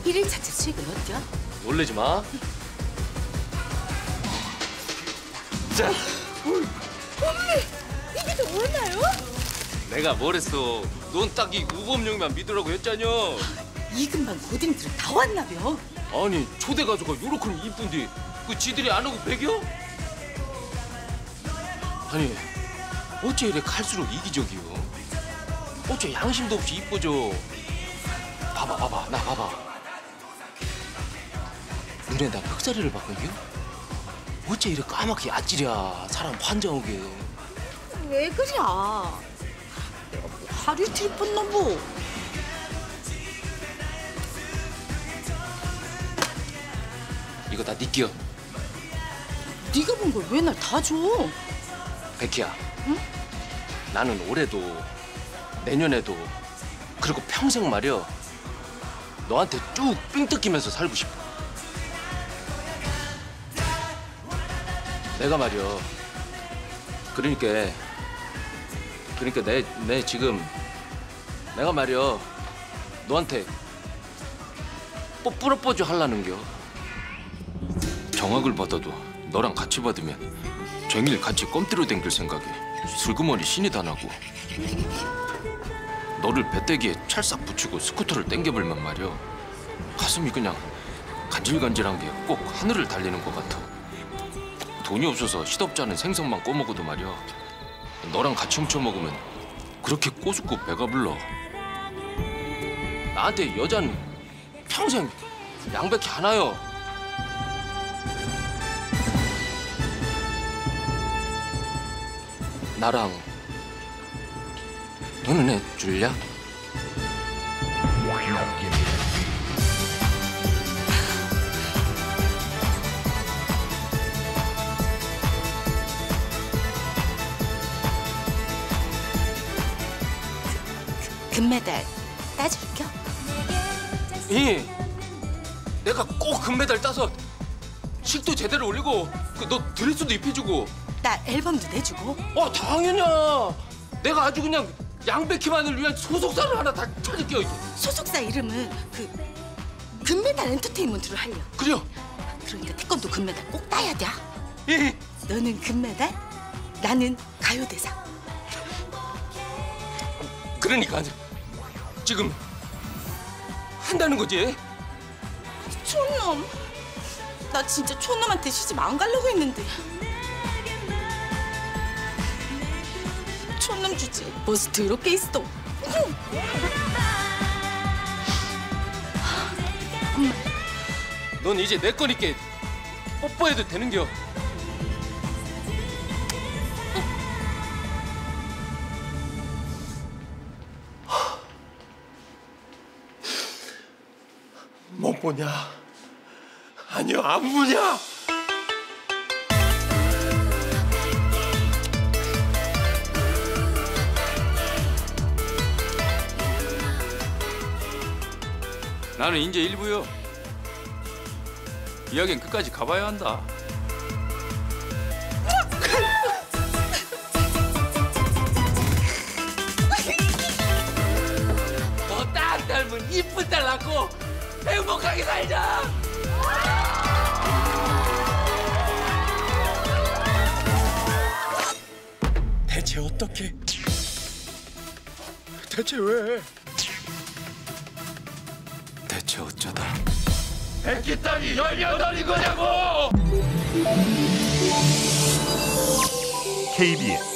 1일차째 수익은 어때요? 놀래지 마. 자. 언니, 이게 더 얼마요? 내가 뭘 했어. 넌 딱 이 우범용만 믿으라고 했잖여. 이 근방 고딩들은 다 왔나벼? 아니 초대 가수가 요렇게 이쁜데 그 지들이 안 오고 배겨? 아니 어째 이래 갈수록 이기적이요? 어째 양심도 없이 이뻐져? 봐봐 나 봐봐. 눈에 나 흑사리를 바꾼겨? 어째 이래 까맣게 아찔이야. 사람 환장하게. 왜 그래? 내가 뭐 하루 이틀 이뻤나 뭐? 이거 다 네 끼야. 네가 본 걸 왜 날 다 줘? 백희야. 응? 나는 올해도 내년에도 그리고 평생 말이야 너한테 쭉 삥 뜯기면서 살고 싶어. 내가 말이야 그러니까 내 지금 내가 말이야 너한테 프로포즈 하려는겨. 정학을 받아도 너랑 같이 받으면 쟁일 같이 껌띠로 댕길 생각에 슬그머니 신이 다 나고 너를 배때기에 찰싹 붙이고 스쿠터를 땡겨불면 말이야 가슴이 그냥 간질간질한 게 꼭 하늘을 달리는 것 같아. 돈이 없어서 시덥지 않은 생선만 꺼먹어도 말이야 너랑 같이 훔쳐 먹으면 그렇게 꼬숩고 배가 불러. 나한테 여자는 평생 양백희 하나요. 나랑 너는 애 줄랴? 금메달 따줄겨? 내가 꼭 금메달 따서 식도 제대로 올리고 너 드레스도 입혀주고 나 앨범도 내주고. 당연이야. 내가 아주 그냥 양백희만을 위한 소속사를 하나 다 찾을게요. 소속사 이름은 그 금메달 엔터테인먼트로 하려. 그래요. 그러니까 태권도 금메달 꼭 따야 돼. 예. 너는 금메달, 나는 가요대상. 그러니까 지금 한다는 거지? 촌놈. 나 진짜 촌놈한테 시집 안 가려고 했는데. 촌놈 주지. 뭐서 더럽게 있어. 엄마. 넌 이제 내 거니까 뽀뽀해도 되는겨. 못 보냐? 아니요, 안 보냐? 나는 이제 일부요. 이야기는 끝까지 가봐야 한다. 너 딱 닮은 이쁜 딸 낳고 행복하게 살자. 대체 어떻게? 대체 왜? 대체 어쩌다 백희 딸이 18인 거냐고! KBS